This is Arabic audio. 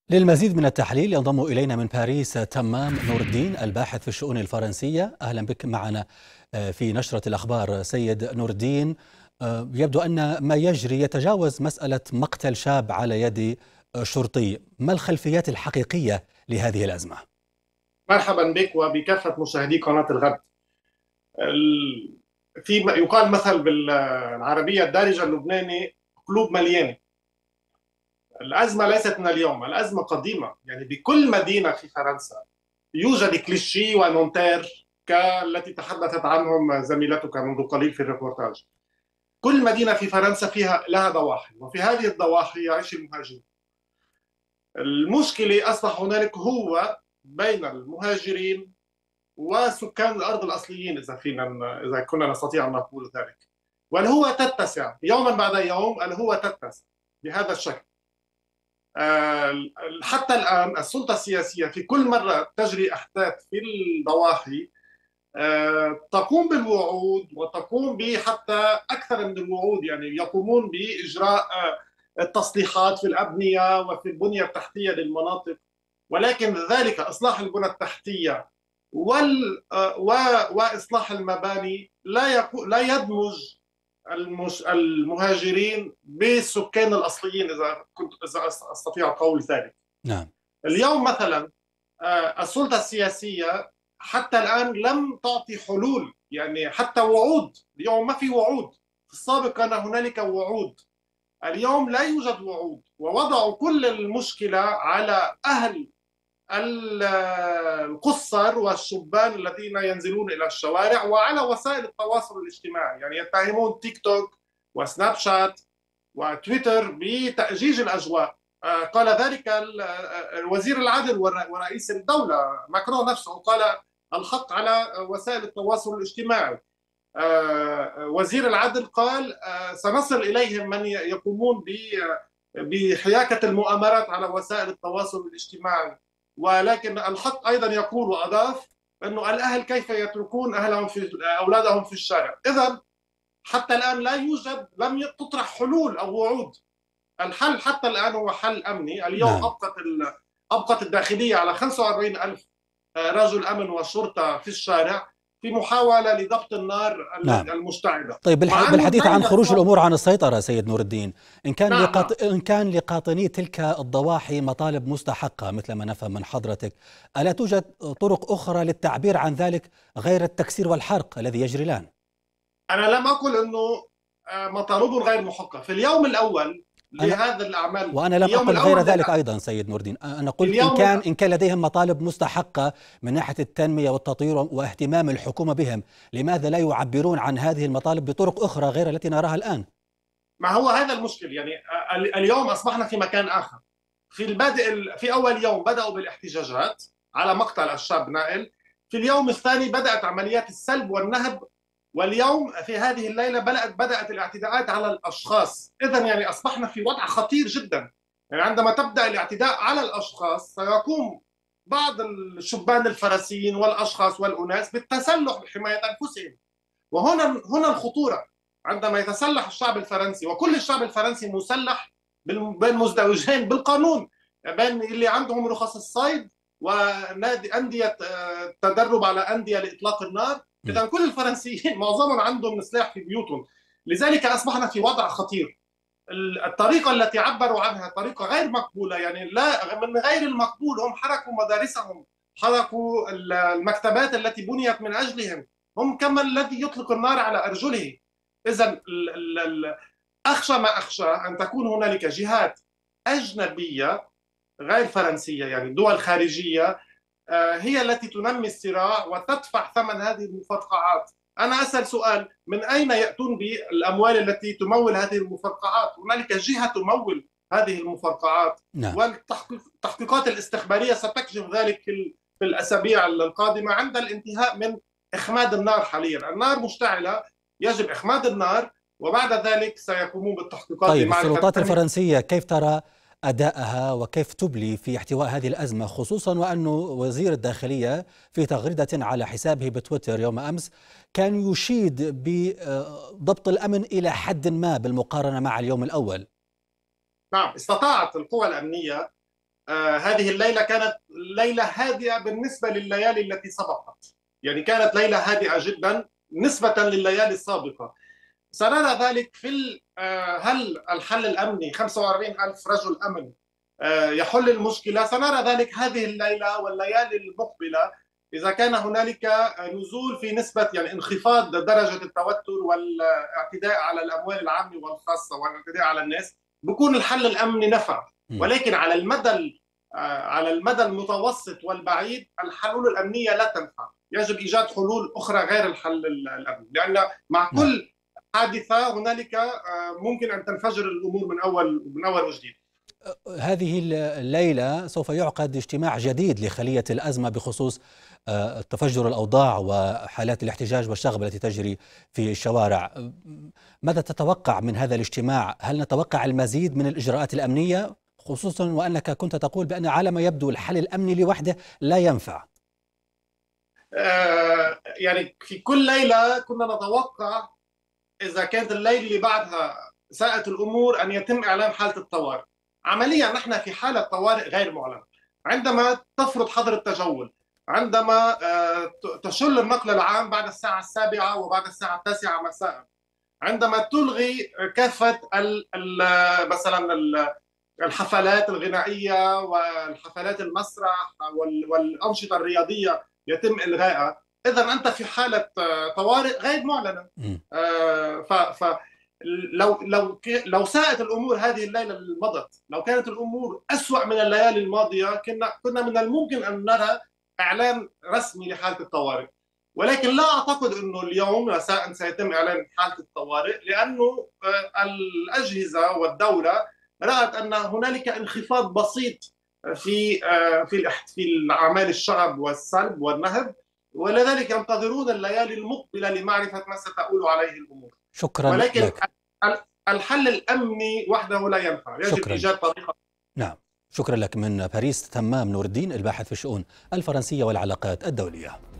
للمزيد من التحليل ينضم إلينا من باريس تمام نور الدين الباحث في الشؤون الفرنسية. أهلا بك معنا في نشرة الأخبار سيد نور الدين. يبدو أن ما يجري يتجاوز مسألة مقتل شاب على يد شرطي. ما الخلفيات الحقيقية لهذه الأزمة؟ مرحبا بك وبكافة مشاهدي قناة الغد. في يقال مثل بالعربية الدارجة اللبناني: قلوب مليانة. الأزمة ليست من اليوم، الأزمة قديمة، يعني بكل مدينة في فرنسا يوجد كليشي ونونتير كالتي تحدثت عنهم زميلتك منذ قليل في الريبورتاج. كل مدينة في فرنسا لها ضواحي، وفي هذه الضواحي يعيش المهاجرون. المشكلة أصبح هنالك هو بين المهاجرين وسكان الأرض الأصليين، إذا كنا نستطيع أن نقول ذلك. والهوة تتسع يوما بعد يوم، الهوة تتسع بهذا الشكل. حتى الآن السلطة السياسية في كل مرة تجري أحداث في الضواحي تقوم بالوعود، وتقوم بحتى أكثر من الوعود، يعني يقومون بإجراء التصليحات في الأبنية وفي البنية التحتية للمناطق، ولكن ذلك إصلاح البنى التحتية وإصلاح المباني لا يدمج المهاجرين بالسكان الأصليين، إذا أستطيع قول ذلك. نعم. اليوم مثلا السلطة السياسية حتى الآن لم تعطي حلول، يعني حتى وعود. اليوم ما في وعود، في السابق كان هنالك وعود، اليوم لا يوجد وعود، ووضعوا كل المشكلة على أهل القُصّر والشبان الذين ينزلون إلى الشوارع وعلى وسائل التواصل الاجتماعي، يعني يتهمون تيك توك وسناب شات وتويتر بتأجيج الأجواء. قال ذلك وزير العدل ورئيس الدولة ماكرون نفسه، قال الحق على وسائل التواصل الاجتماعي. وزير العدل قال سنصل إليهم من يقومون بحياكة المؤامرات على وسائل التواصل الاجتماعي. ولكن الحق أيضا يقول وأضاف أنه الأهل كيف يتركون أولادهم في الشارع. إذن حتى الآن لم تطرح حلول أو وعود. الحل حتى الآن هو حل أمني. اليوم نعم. أبقت الداخلية على 45,000 رجل أمن وشرطة في الشارع في محاولة لضبط النار نعم. المشتعلة. طيب، بالحديث عن خروج الأمور عن السيطرة سيد نور الدين، إن كان لقاطني تلك الضواحي مطالب مستحقة مثل ما نفهم من حضرتك، ألا توجد طرق أخرى للتعبير عن ذلك غير التكسير والحرق الذي يجري الآن؟ أنا لم أقل أنه مطالب غير محقة. في اليوم الأول لهذا الأعمال، وأنا لم أقل غير ذلك أيضا سيد نور الدين. أنا قلت إن كان لديهم مطالب مستحقة من ناحية التنمية والتطوير واهتمام الحكومة بهم، لماذا لا يعبرون عن هذه المطالب بطرق أخرى غير التي نراها الآن؟ ما هو هذا المشكل، يعني اليوم أصبحنا في مكان آخر. في أول يوم بدأوا بالاحتجاجات على مقتل الشاب نائل، في اليوم الثاني بدأت عمليات السلب والنهب، واليوم في هذه الليلة بدأت الاعتداءات على الأشخاص. إذن يعني أصبحنا في وضع خطير جدا. يعني عندما تبدأ الاعتداء على الأشخاص سيقوم بعض الشبان الفرنسيين والأشخاص والأناس بالتسلح بحماية أنفسهم، وهنا الخطورة. عندما يتسلح الشعب الفرنسي، وكل الشعب الفرنسي مسلح بين مزدوجين بالقانون، بين اللي عندهم رخص الصيد ونادي أندية تدرب على أندية لإطلاق النار. إذا كل الفرنسيين معظمهم عندهم سلاح في بيوتهم. لذلك أصبحنا في وضع خطير. الطريقة التي عبروا عنها طريقة غير مقبولة، يعني لا من غير المقبول. هم حرقوا مدارسهم، حرقوا المكتبات التي بنيت من أجلهم، هم كما الذي يطلق النار على أرجله. إذن أخشى ما أخشى أن تكون هنالك جهات أجنبية غير فرنسية، يعني دول خارجية، هي التي تنمي الصراع وتدفع ثمن هذه المفرقعات. أنا أسأل سؤال: من أين يأتون بالأموال التي تمول هذه المفرقعات؟ هنالك جهة تمول هذه المفرقعات. نعم. والتحقيقات الاستخبارية ستكشف ذلك في الأسابيع القادمة عند الانتهاء من إخماد النار. حاليا النار مشتعلة، يجب إخماد النار، وبعد ذلك سيقومون بالتحقيقات. طيب، السلطات الفرنسية كيف ترى أداءها وكيف تبلي في احتواء هذه الأزمة، خصوصا وأن وزير الداخلية في تغريدة على حسابه بتويتر يوم أمس كان يشيد بضبط الأمن إلى حد ما بالمقارنة مع اليوم الأول؟ نعم، استطاعت القوى الأمنية هذه الليلة كانت ليلة هادئة بالنسبة لليالي التي سبقت، يعني كانت ليلة هادئة جدا نسبة لليالي السابقة. سنرى ذلك في هل الحل الأمني 45 ألف رجل أمن يحل المشكلة؟ سنرى ذلك هذه الليلة والليالي المقبلة، إذا كان هنالك نزول في نسبة يعني انخفاض درجة التوتر والاعتداء على الأموال العامة والخاصة والاعتداء على الناس، بكون الحل الأمني نفع. ولكن على المدى المتوسط والبعيد الحلول الأمنية لا تنفع، يجب إيجاد حلول أخرى غير الحل الأمني، لأن مع كل حادثة هنالك ممكن أن تنفجر الأمور من أول وجديد. هذه الليلة سوف يعقد اجتماع جديد لخلية الأزمة بخصوص تفجر الأوضاع وحالات الاحتجاج والشغب التي تجري في الشوارع. ماذا تتوقع من هذا الاجتماع؟ هل نتوقع المزيد من الإجراءات الأمنية، خصوصا وأنك كنت تقول بأن على ما يبدو الحل الأمني لوحده لا ينفع؟ يعني في كل ليلة كنا نتوقع إذا كانت الليلة اللي بعدها ساءت الأمور أن يتم إعلان حالة الطوارئ. عمليا نحن في حالة طوارئ غير معلنة، عندما تفرض حظر التجول، عندما تشل النقل العام بعد الساعة 7 وبعد الساعة 9 مساء، عندما تلغي كافة مثلا الحفلات الغنائية والحفلات المسرح والأنشطة الرياضية يتم إلغائها، إذا أنت في حالة طوارئ غير معلنة. لو ساءت الامور هذه الليله اللي مضت، لو كانت الامور اسوأ من الليالي الماضيه، كنا من الممكن ان نرى اعلان رسمي لحاله الطوارئ. ولكن لا اعتقد انه اليوم مساء سيتم اعلان حاله الطوارئ، لانه الاجهزه والدوله رأت ان هنالك انخفاض بسيط في اعمال الشغب والسلب والنهب، ولذلك ينتظرون الليالي المقبله لمعرفه ما ستؤول عليه الامور. شكرا ولكن لك. الحل الأمني وحده لا ينفع، يجب إيجاد طريقة. نعم، شكرا لك. من باريس تمام نور الدين، الباحث في الشؤون الفرنسية والعلاقات الدولية.